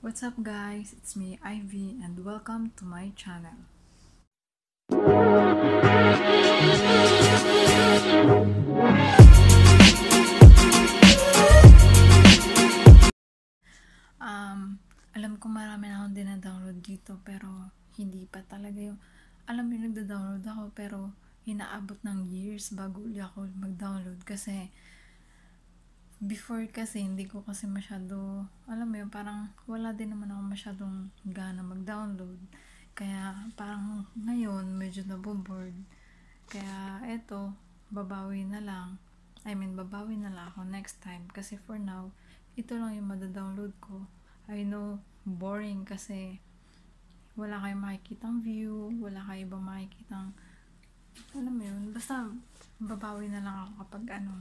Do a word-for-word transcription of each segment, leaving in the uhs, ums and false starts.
What's up guys, it's me Ivy and welcome to my channel. Um, alam ko marami na akong dinadownload dito pero hindi pa talaga yung, alam mo yung nagda-download ako pero inaabot ng years bago uli ako mag-download kasi before kasi hindi ko kasi masyado, alam mo yun, parang wala din naman ako masyadong gana mag-download. Kaya parang ngayon medyo naboboard. Kaya eto, babawi na lang. I mean, babawi na lang ako next time. Kasi for now, ito lang yung madadownload ko. I know, boring kasi wala kayong makikitang view, wala kayong ibang makikitang, alam mo yun, basta babawi na lang ako kapag ano,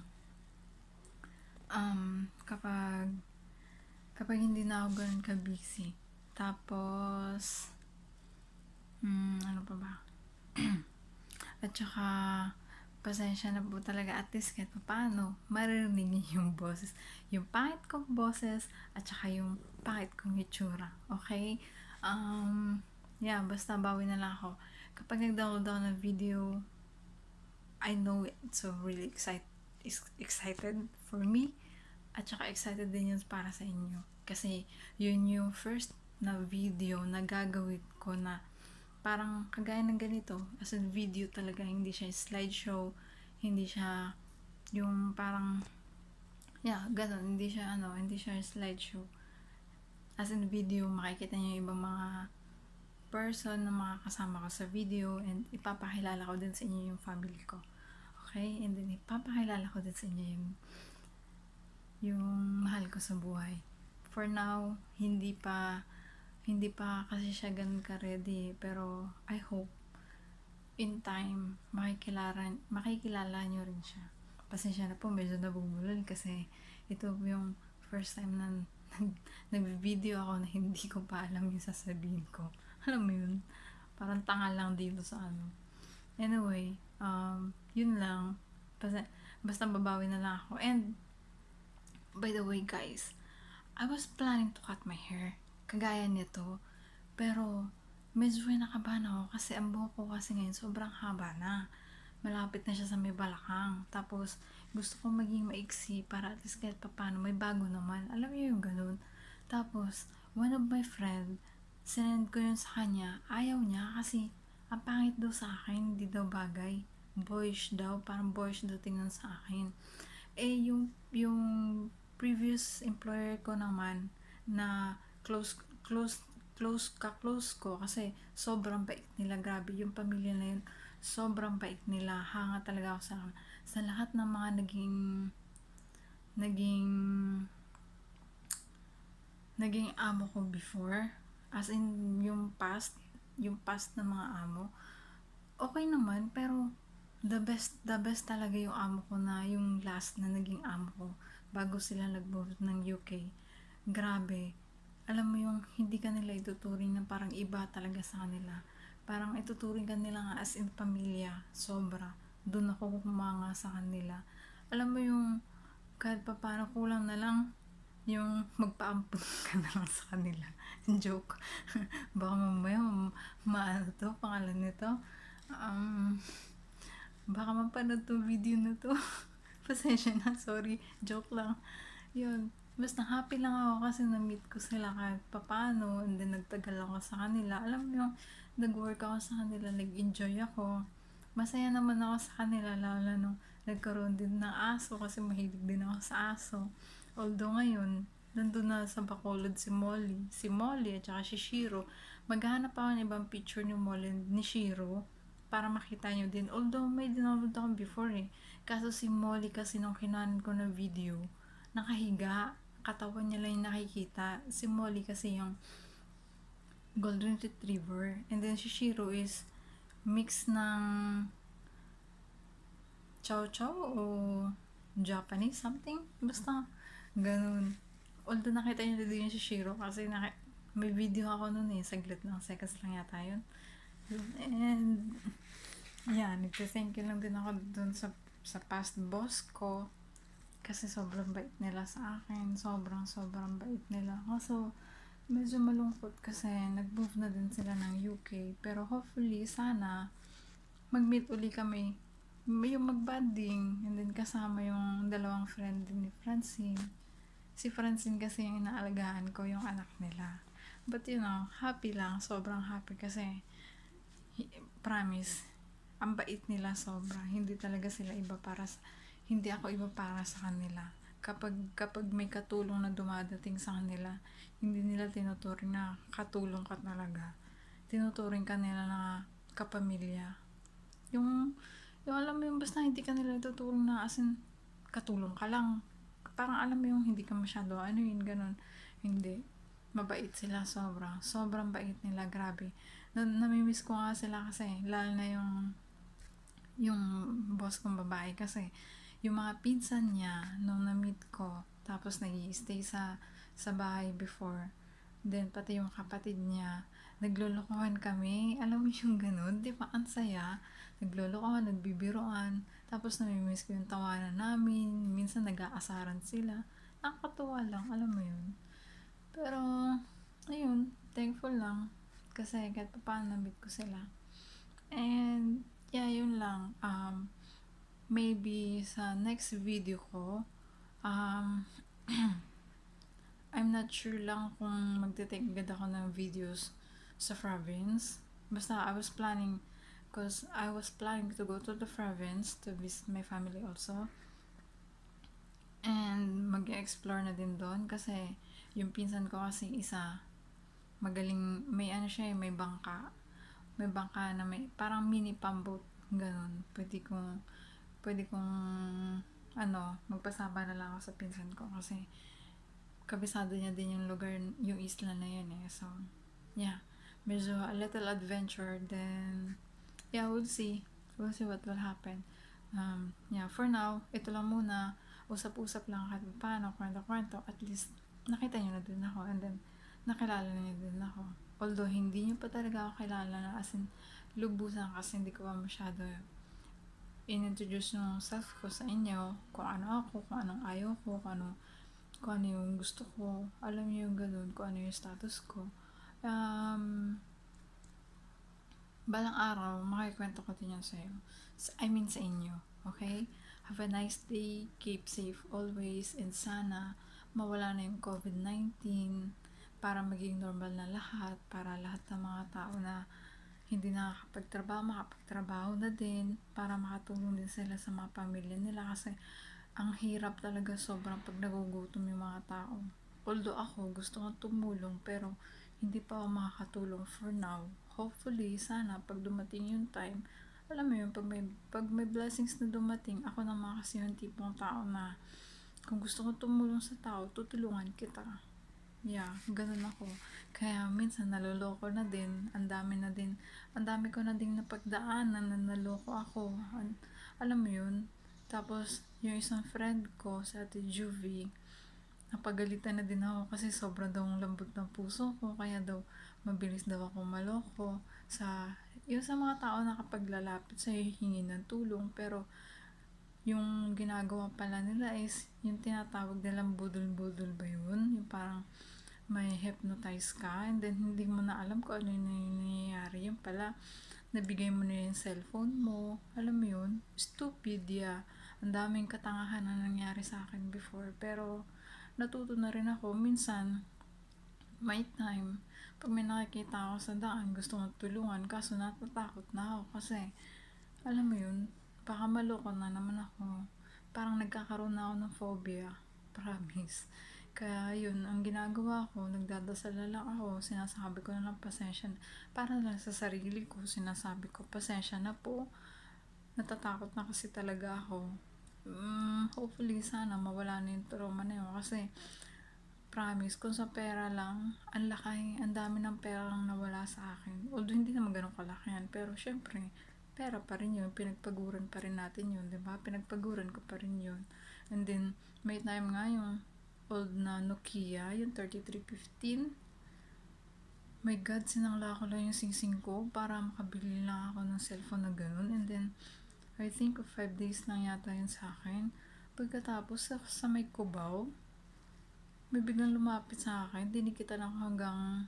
um, kapag kapag hindi na ako ganun ka-busy. Tapos, hmm, ano pa ba? At saka, pasensya na po talaga at least kahit paano, maririnig niyo yung boses. Yung pangit kong boses, at saka yung pangit kong itsura. Okay? Um, yeah, basta bawi na lang ako. Kapag nag-download ako ng video, I know it's so really excited, excited for me. At saka excited din yun para sa inyo. Kasi yun yung first na video na gagawin ko na parang kagaya ng ganito. As in video talaga, hindi siya slideshow, hindi siya yung parang, yeah, ganun, hindi siya ano, hindi siya slideshow. As in video, makikita niyo yung ibang mga person na mga kasama ko sa video and ipapakilala ko din sa inyo yung family ko. Okay? And then ipapakilala ko din sa inyo yung yung mahal ko sa buhay. For now, hindi pa hindi pa kasi siya ganun ka-ready, pero I hope in time makikilala, makikilala nyo rin siya. Pasensya na po, medyo nabubulol kasi ito yung first time na nag-video ako na hindi ko pa alam yung sasabihin ko. Alam mo yun? Parang tanga lang dito sa ano. Anyway, um, yun lang. Basta, basta babawi na lang ako. And by the way guys, I was planning to cut my hair kagaya nito, pero medyo nakabahan ako kasi ang buhok ko kasi ngayon sobrang haba na, malapit na siya sa may balakang. Tapos gusto ko maging maiksi para at least kahit papano may bago naman, alam niyo yung ganun. Tapos one of my friend, sinend ko yun sa kanya, ayaw niya kasi ang pangit daw sa akin, hindi daw bagay, boyish daw, parang boyish daw tingnan sa akin. Eh yung yung previous employer ko naman na close close close ka-close ko kasi sobrang bait nila, grabe yung pamilya na yun, sobrang bait nila, hanga talaga ako sa sa lahat ng mga naging naging naging amo ko before, as in yung past yung past na mga amo, okay naman, pero the best the best talaga yung amo ko na yung last na naging amo ko bago sila nag-move ng U K. Grabe, alam mo yung hindi ka nila ituturing na parang iba talaga sa kanila, parang ituturing ka nila nga as in pamilya, sobra. Doon ako kumanga sa kanila, alam mo yung kahit pa paano kulang na lang yung magpaampun ka na lang sa kanila. Joke. Baka mamaya maano to pangalan nito, um baka mapanood to video na to. Pasensya na, sorry, joke lang. Yun, basta happy lang ako kasi na-meet ko sila kahit papano, and then nagtagal ako sa kanila. Alam mo yung nag-work ako sa kanila, nag-enjoy ako. Masaya naman ako sa kanila, lalo nung nagkaroon din ng aso kasi mahilig din ako sa aso. Although ngayon, nandun na sa Bacolod si Molly, si Molly at saka si Shiro. Maghanap ako ng ibang picture ni Molly ni Shiro para makita nyo din. Although may dinownload ako before eh. Kaso si Molly kasi nung kinanan ko na video, nakahiga, katawan niya lang yung nakikita. Si Molly kasi yung golden retriever. And then si Shiro is mix ng chow chow o Japanese something. Basta ganun. Although nakita niyo din yung si Shiro kasi naki- may video ako nun eh. Saglit ng seconds lang yata yun. And yeah, nagte-thank you lang din ako dun sa sa past boss ko kasi sobrang bait nila sa akin, sobrang sobrang bait nila. Also medyo malungkot kasi nag-move na din sila ng U K. Pero hopefully, sana, mag-meet uli kami. Yung mag-bonding. And then kasama yung dalawang friend din ni Francine. Si Francine kasi yung inaalagaan ko, yung anak nila. But you know, happy lang. Sobrang happy kasi, promise, ang bait nila sobra. Hindi talaga sila iba para sa, hindi ako iba para sa kanila. Kapag, kapag may katulong na dumadating sa kanila, hindi nila tinuturing na katulong ka talaga. Tinuturing ka nila na kapamilya. Yung, yung alam mo yung basta hindi ka nila tutulong na as in, katulong ka lang. Parang alam mo yung hindi ka masyado, ano yun, ganun. Hindi. Mabait sila sobra. Sobrang bait nila, grabe. Na, namimiss ko nga sila kasi, lalo na yung yung boss kong babae kasi yung mga pinsan niya nung na-meet ko tapos nag-i-stay sa sa bahay before, then pati yung kapatid niya naglolokohan kami, alam mo yung ganun, di ba ang saya, naglolokohan, nagbibiroan, tapos namimiss ko yung tawanan namin, minsan nag-aasaran sila, nakakatuwa lang, alam mo yun. Pero ayun, thankful lang kasi kahit pa paano na-meet ko sila. And yeah, yun lang. Um, maybe sa next video ko, um, I'm not sure lang kung magte-take agad ako ng videos sa province. Basta I was planning, because I was planning to go to the province to visit my family also. And mag-explore na din doon kasi yung pinsan ko kasi isa, magaling, may ano siya, may bangka. May bangka na may, parang mini pumboat, ganun. Pwede kong, pwede kong, ano, magpasama na lang ako sa pinsan ko kasi kabisado niya din yung lugar, yung isla na yun eh. So, yeah. Medyo a little adventure, then, yeah, we'll see. We'll see what will happen. Um, yeah, for now, ito lang muna. Usap-usap lang kahit paano, kwento-kwento. At least, nakita niyo na din ako. And then, nakilala niyo din ako. Although, hindi niyo pa talaga ako kilala na as in, lubusan kasi hindi ko pa masyado in-introduce yung self ko sa inyo. Kung ano ako, kung anong ayaw ko, kung ano, kung ano yung gusto ko. Alam niyo yung ganun, kung ano yung status ko. Um, balang araw, makikwento ko din yan sa'yo. I mean sa inyo. Okay? Have a nice day. Keep safe always. And sana, mawala na yung covid nineteen para maging normal na lahat. Para lahat ng mga tao na hindi nakakapagtrabaho, makapagtrabaho na din. Para makatulong din sila sa mga pamilya nila. Kasi, ang hirap talaga sobrang pag nagugutom yung mga tao. Although ako, gusto kong tumulong, pero hindi pa ako makakatulong for now. Hopefully, sana, pag dumating yung time, alam mo yun, pag may, pag may blessings na dumating, ako naman kasi yung tipong tao na, kung gusto kong tumulong sa tao, tutulungan kita. Yeah, ganun ako. Kaya minsan naloloko na din, ang dami na din, ang dami ko na din napagdaanan na naloko ako. An- alam mo yun? Tapos, yung isang friend ko, sa Ate Juvie, napagalitan na din ako kasi sobrang daw lambot ng puso ko, kaya daw mabilis daw ako maloko sa yung sa mga tao na kapag lalapit sa hingi ng tulong, pero yung ginagawa pala nila is yung tinatawag nilang budol-budol ba yun, yung parang may hypnotize ka and then hindi mo na alam kung ano yung nangyayari, yung pala nabigay mo na yung cellphone mo, alam mo yun, stupid, yeah. Ang daming katangahan na nangyari sa akin before, pero natuto na rin ako, minsan, may time, pag may nakikita ako sa daan, gusto kong tulungan, kaso natatakot na ako kasi, alam mo yun, baka maloko na naman ako. Parang nagkakaroon na ako ng phobia, promise. Kaya yun, ang ginagawa ko, nagdadasal na lang ako, sinasabi ko na lang pasensya na, para lang sa sarili ko, sinasabi ko, pasensya na po, natatakot na kasi talaga ako. Mm, hopefully sana mawala na yung trauma na yun kasi promise kung sa pera lang ang laki, ang dami ng pera lang nawala sa akin, although hindi naman ganun kalaki yan, pero syempre pera pa rin yun, pinagpaguran pa rin natin yun, diba? Pinagpaguran ko pa rin yun. And then may time nga yung old na Nokia, yung thirty-three fifteen, my god, sinangla ko lang yung singsing ko para makabili lang ako ng cellphone na ganun. And then I think five days lang yata yun sa akin. Pagkatapos sa, sa may Cubao, may biglang lumapit sa akin, dinikitan ako hanggang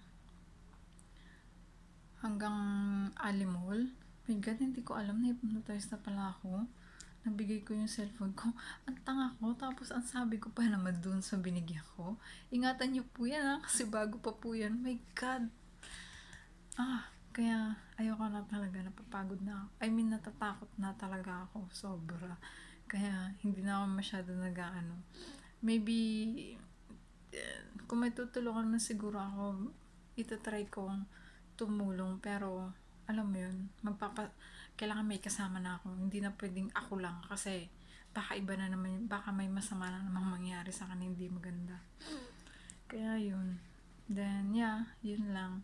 hanggang Alimol. My God, hindi ko alam na hypnotize na pala ako. Nabigay ko yung cellphone ko. Ang tanga ko. Tapos ang sabi ko pa naman dun sa binigyan ko, ingatan niyo po yan ha, kasi bago pa po yan. My God. Ah, kaya ayoko na talaga. Napapagod na ako. I mean, natatakot na talaga ako. Sobra. Kaya hindi na ako masyado nag-ano. Maybe, eh, kung may tutulungan na siguro ako, itatry kong tumulong. Pero, alam mo yun, magpapa kailangan may kasama na ako. Hindi na pwedeng ako lang kasi baka iba na naman, baka may masama na namang mangyari sa akin, hindi maganda. Kaya yun. Then, yeah, yun lang.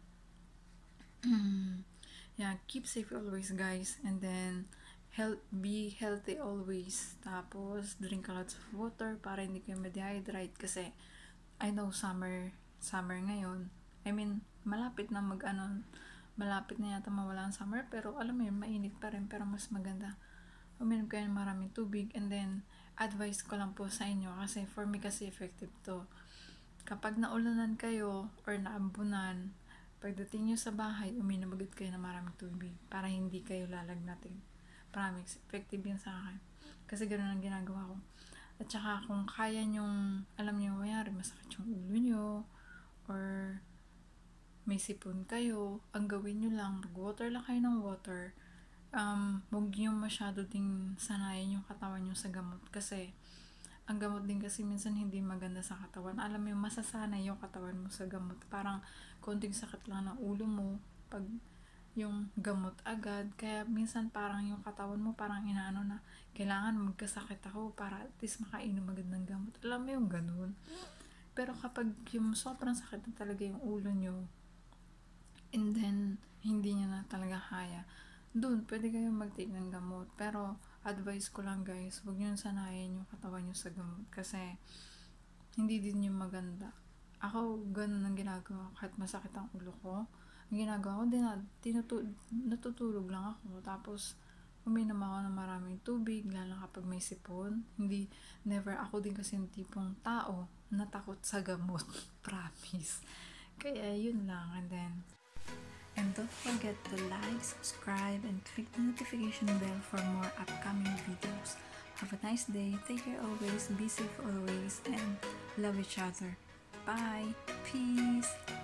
Yeah, keep safe always, guys. And then, health, be healthy always. Tapos, drink a lot of water para hindi kayo ma-dehydrate kasi I know summer, summer ngayon. I mean, malapit na mag ano, malapit na yata mawala ang summer, pero alam mo yun, mainit pa rin, pero mas maganda uminom kayo ng maraming tubig. And then, advice ko lang po sa inyo, kasi for me kasi effective to. Kapag naulanan kayo, or naambunan, pagdating nyo sa bahay, uminom agad kayo ng maraming tubig, para hindi kayo lalagnatin. Promise, effective yun sa akin. Kasi ganoon ang ginagawa ko. At saka kung kaya nyong, alam nyo, mayari, masakit yung ulo nyo, or may sipon kayo, ang gawin nyo lang, mag-water lang kayo ng water. Um, huwag nyo masyado ding sanayin yung katawan nyo sa gamot. Kasi, ang gamot din kasi minsan hindi maganda sa katawan. Alam mo yung masasanay yung katawan mo sa gamot. Parang konting sakit lang ng ulo mo pag yung gamot agad. Kaya minsan parang yung katawan mo parang inaano na kailangan magkasakit ako para at least makainom agad ng gamot. Alam mo yung ganun. Pero kapag yung sobrang sakit na talaga yung ulo nyo, and then hindi nyo na talaga kaya, dun pwede kayong mag-take ng gamot. Pero advice ko lang, guys, huwag nyo sanayin yung katawan nyo sa gamot kasi hindi din yung maganda. Ako, ganun ang ginagawa kahit masakit ang ulo ko. Ang ginagawa ko, din, tinutu- natutulog lang ako. Tapos, uminom ako ng maraming tubig, lalo kapag may sipon. Hindi, never ako din kasi yung tipong tao na takot sa gamot. Promise. Kaya yun lang. And then, and don't forget to like, subscribe, and click the notification bell for more upcoming videos. Have a nice day. Take care always. Be safe always. And love each other. Bye. Peace.